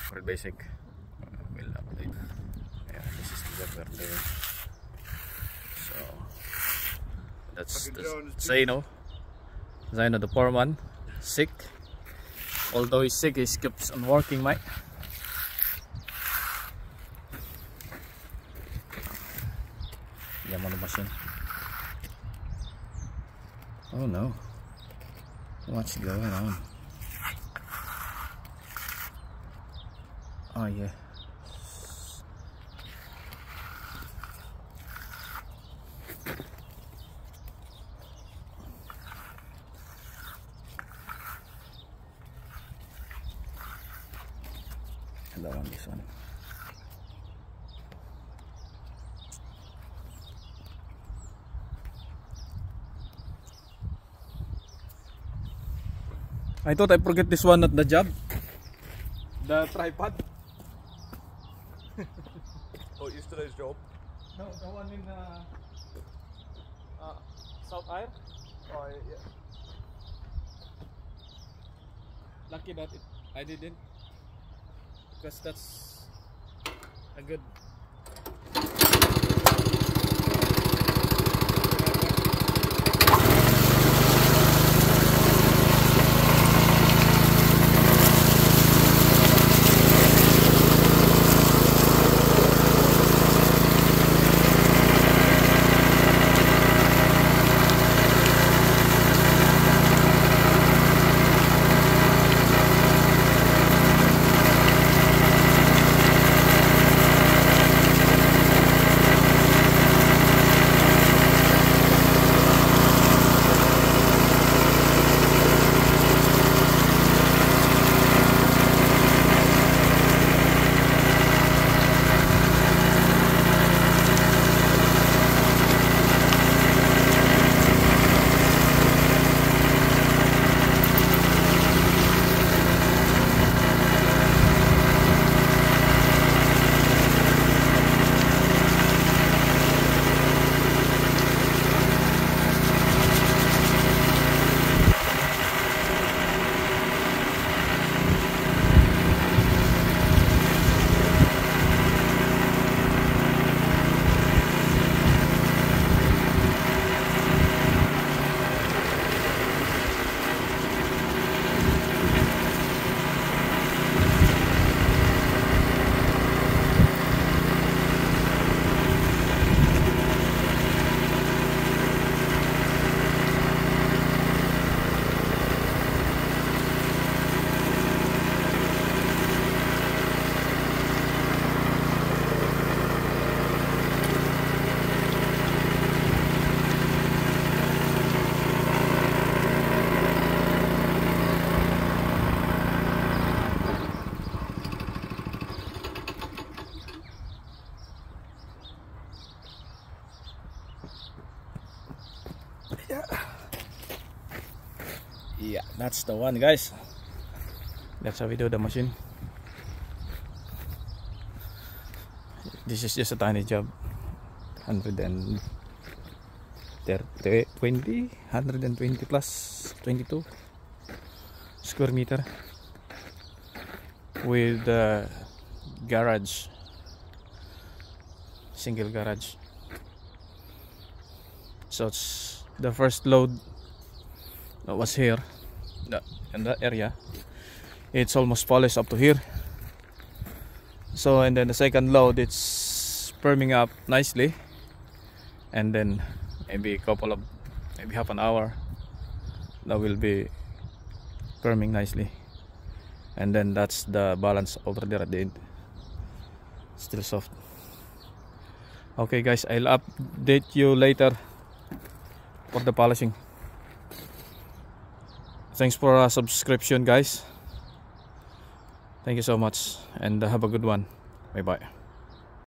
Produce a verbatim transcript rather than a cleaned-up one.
for basic. Uh, we'll update. Yeah, this is the weather there. So that's the Zaino. Zaino, the poor man, sick. Although he's sick, he keeps on working, mate. Yeah, on the machine. Oh no, what's going on? Oh yeah. Hello on this one. I thought I forget this one at the job. The tripod. Oh, yesterday's job? No, the one in uh, uh, South Air. Oh, yeah. Lucky that it, I didn't, because that's a good. Yeah. Yeah, that's the one, guys. That's how we do the machine. This is just a tiny job. one hundred twenty, one hundred twenty plus twenty-two square meter with the garage, single garage. So it's the first load that was here in that area. It's almost polished up to here. So and then the second load, it's firming up nicely, and then maybe a couple of maybe half an hour that will be firming nicely, and then that's the balance over there at the end, still soft. Okay guys, I'll update you later for the polishing. Thanks for a subscription, guys. Thank you so much, and have a good one. Bye bye.